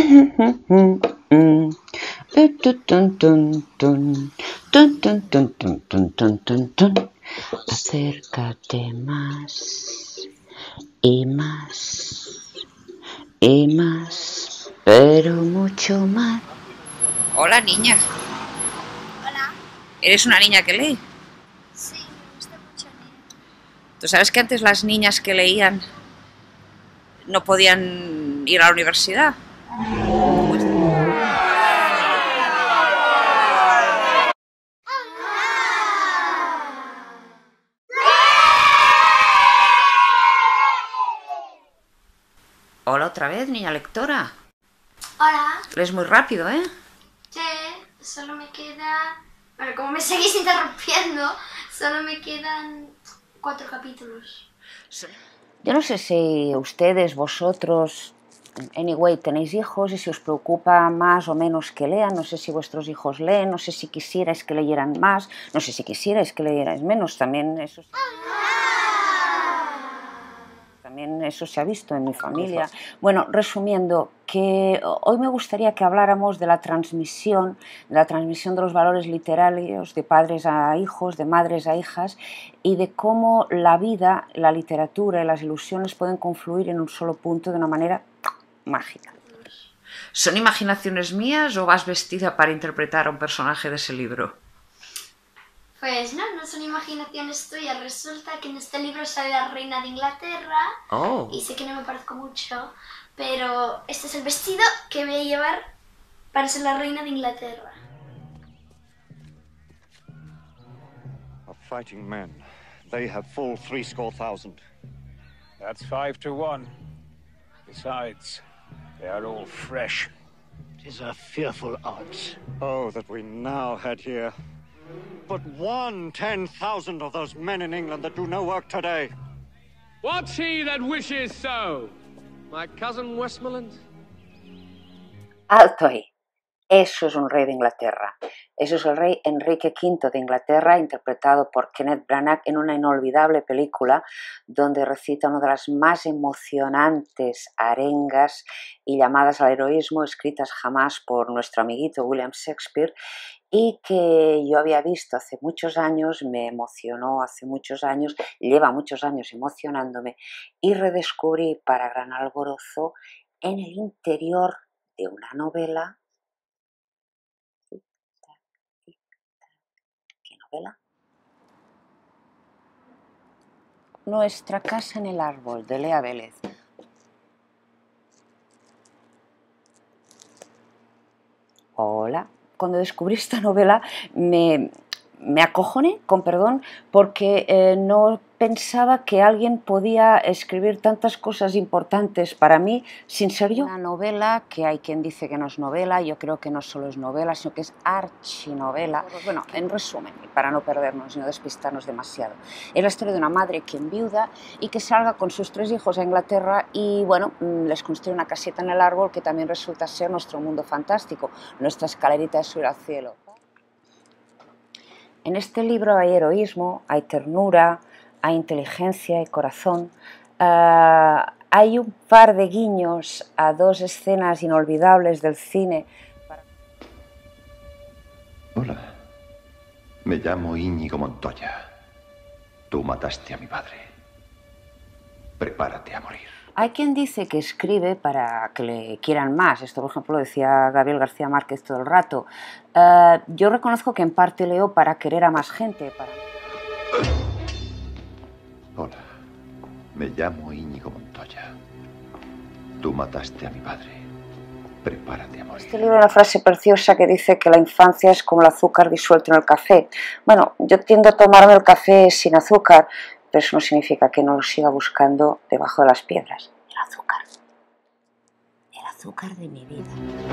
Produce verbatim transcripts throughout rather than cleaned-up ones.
Acércate más y más y más, pero mucho más. Hola, niña. Hola. ¿Eres una niña que lee? Sí, me gusta mucho leer. ¿Tú sabes que antes las niñas que leían no podían ir a la universidad? Hola otra vez, niña lectora. Hola. Lees muy rápido, ¿eh? Sí, solo me queda... Bueno, como me seguís interrumpiendo, solo me quedan cuatro capítulos. Yo no sé si ustedes, vosotros, anyway, tenéis hijos y si os preocupa más o menos que lean. No sé si vuestros hijos leen, no sé si quisierais que leyeran más, no sé si quisierais que leyerais menos. También eso, también eso se ha visto en mi familia. Bueno, resumiendo, que hoy me gustaría que habláramos de la transmisión, de la transmisión de los valores literarios de padres a hijos, de madres a hijas, y de cómo la vida, la literatura y las ilusiones pueden confluir en un solo punto de una manera mágica. ¿Son imaginaciones mías o vas vestida para interpretar a un personaje de ese libro? Pues no, no son imaginaciones tuyas. Resulta que en este libro sale la reina de Inglaterra. Oh. Y sé que no me parezco mucho, pero este es el vestido que voy a llevar para ser la reina de Inglaterra. Of fighting men, they have full three score thousand. That's five to one. Besides, they are all fresh. It is a fearful odds. Oh, that we now had here but one ten thousand of those men in England that do no work today. What's he that wishes so? My cousin Westmoreland? Alto ahí. Eso es un rey de Inglaterra. Eso es el rey Enrique quinto de Inglaterra, interpretado por Kenneth Branagh en una inolvidable película donde recita una de las más emocionantes arengas y llamadas al heroísmo escritas jamás por nuestro amiguito William Shakespeare, y que yo había visto hace muchos años, me emocionó hace muchos años, lleva muchos años emocionándome, y redescubrí para gran alborozo en el interior de una novela. ¿Qué novela? Nuestra casa en el árbol, de Lea Vélez. Hola. Cuando descubrí esta novela me, me acojoné, con perdón, porque eh, no pensaba que alguien podía escribir tantas cosas importantes para mí sin ser yo. Una novela que hay quien dice que no es novela, yo creo que no solo es novela, sino que es archinovela. Bueno, en resumen, y para no perdernos y no despistarnos demasiado, es la historia de una madre que enviuda y que salga con sus tres hijos a Inglaterra y, bueno, les construye una casita en el árbol que también resulta ser nuestro mundo fantástico, nuestra escalerita de subir al cielo. En este libro hay heroísmo, hay ternura, hay inteligencia y corazón. Uh, hay un par de guiños a dos escenas inolvidables del cine. Hola, me llamo Íñigo Montoya. Tú mataste a mi padre. Prepárate a morir. Hay quien dice que escribe para que le quieran más. Esto, por ejemplo, lo decía Gabriel García Márquez todo el rato. Uh, yo reconozco que en parte leo para querer a más gente. Para... Hola, me llamo Íñigo Montoya. Tú mataste a mi padre. Prepárate a morir. Este libro hay una frase preciosa que dice que la infancia es como el azúcar disuelto en el café. Bueno, yo tiendo a tomarme el café sin azúcar, pero eso no significa que no lo siga buscando debajo de las piedras. El azúcar. El azúcar de mi vida.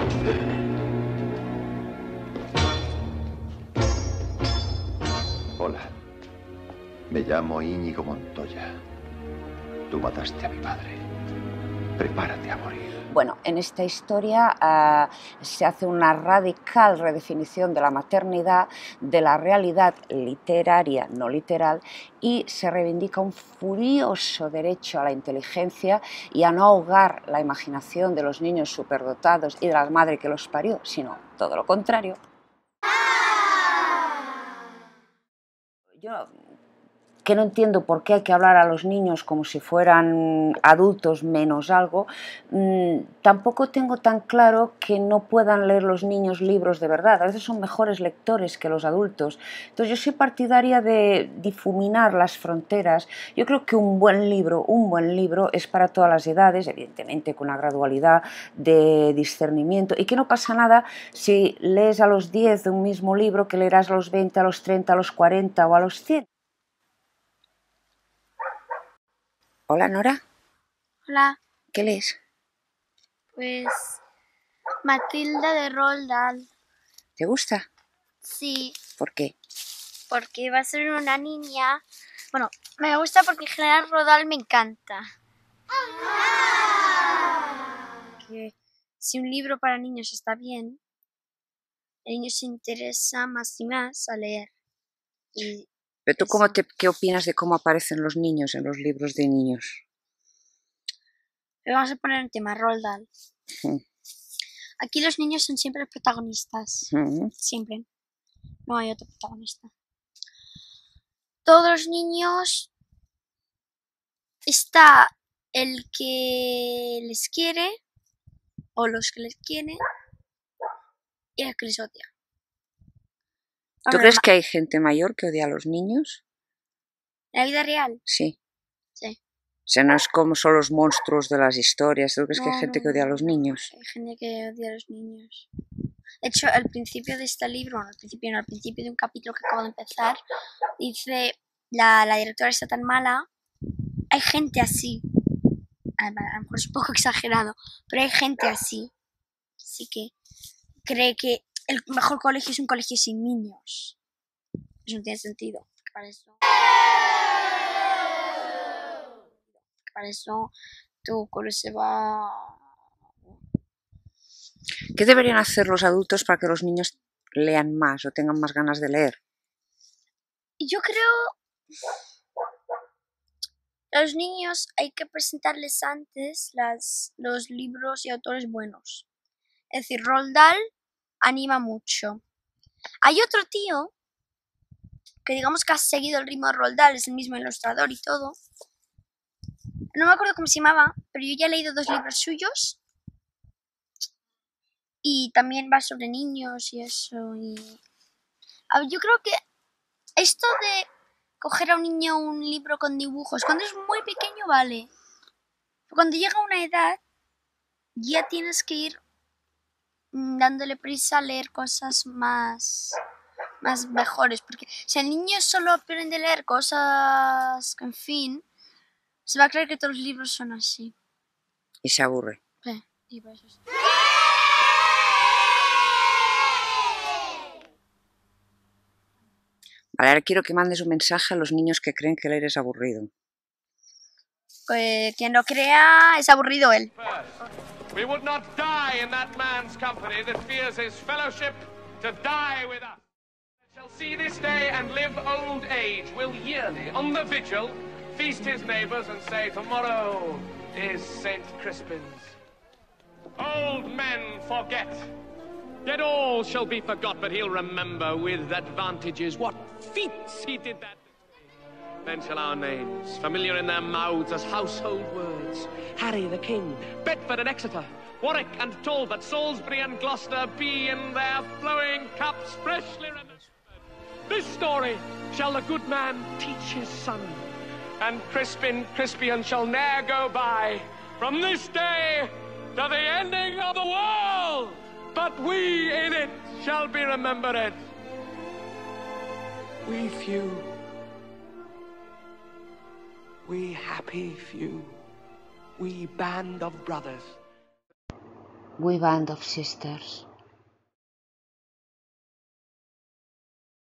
Hola, me llamo Íñigo Montoya. Tú mataste a mi padre. Prepárate a morir. Bueno, en esta historia uh, se hace una radical redefinición de la maternidad, de la realidad literaria, no literal, y se reivindica un furioso derecho a la inteligencia y a no ahogar la imaginación de los niños superdotados y de la madre que los parió, sino todo lo contrario. Yo que no entiendo por qué hay que hablar a los niños como si fueran adultos menos algo, mmm, tampoco tengo tan claro que no puedan leer los niños libros de verdad. A veces son mejores lectores que los adultos. Entonces yo soy partidaria de difuminar las fronteras. Yo creo que un buen libro, un buen libro es para todas las edades, evidentemente con una gradualidad de discernimiento, y que no pasa nada si lees a los diez de un mismo libro que leerás a los veinte, a los treinta, a los cuarenta o a los cien. Hola, Nora. Hola, ¿Qué lees? pues Matilda de Roald Dahl. ¿Te gusta? Sí, ¿Por qué? porque va a ser una niña. Bueno, me gusta porque en general Roald Dahl me encanta. Que si un libro para niños está bien, el niño se interesa más y más a leer. Y ¿Pero tú cómo te, qué opinas de cómo aparecen los niños en los libros de niños? Pero vamos a poner un tema, Roald Dahl. Sí. Aquí los niños son siempre los protagonistas. Uh-huh. Siempre. No hay otro protagonista. Todos los niños está el que les quiere o los que les quieren y el que les odia. ¿Tú crees que hay gente mayor que odia a los niños? ¿En la vida real? Sí. Sí. O sea, no es como son los monstruos de las historias. ¿Tú crees No, que hay gente no, que odia a no, los no. niños? Hay gente que odia a los niños. De hecho, al principio de este libro, no, al principio no, al principio de un capítulo que acabo de empezar, dice, la, la directora está tan mala, hay gente así. A, a lo mejor es un poco exagerado, pero hay gente así. Así que cree que el mejor colegio es un colegio sin niños. Eso no tiene sentido. Para eso, para eso tu colegio se va. ¿Qué deberían hacer los adultos para que los niños lean más o tengan más ganas de leer? Yo creo a los niños hay que presentarles antes las, los libros y autores buenos. Es decir, Roald Dahl anima mucho. Hay otro tío que digamos que ha seguido el ritmo de Roald Dahl, es el mismo ilustrador y todo. No me acuerdo cómo se llamaba, pero yo ya he leído dos libros suyos. Y también va sobre niños y eso. Y yo creo que esto de coger a un niño un libro con dibujos, cuando es muy pequeño, vale. Pero cuando llega a una edad, ya tienes que ir dándole prisa a leer cosas más, más mejores. Porque si el niño solo aprende a leer cosas, en fin, se va a creer que todos los libros son así. Y se aburre. Sí, y por eso sí. Vale, ahora quiero que mandes un mensaje a los niños que creen que leer es aburrido. Pues quien lo crea es aburrido él. We would not die in that man's company that fears his fellowship to die with us. Shall see this day and live old age, will yearly on the vigil feast his neighbours and say, tomorrow is Saint Crispin's. Old men forget. Yet all shall be forgot, but he'll remember with advantages what feats he did that day. Then shall our names, familiar in their mouths as household words, Harry the King, Bedford and Exeter, Warwick and Talbot, Salisbury and Gloucester, be in their flowing cups freshly remembered. This story shall the good man teach his son, and Crispin Crispian shall ne'er go by from this day to the ending of the world. But we in it shall be remembered. We few, we happy few, we band of brothers, We band of sisters.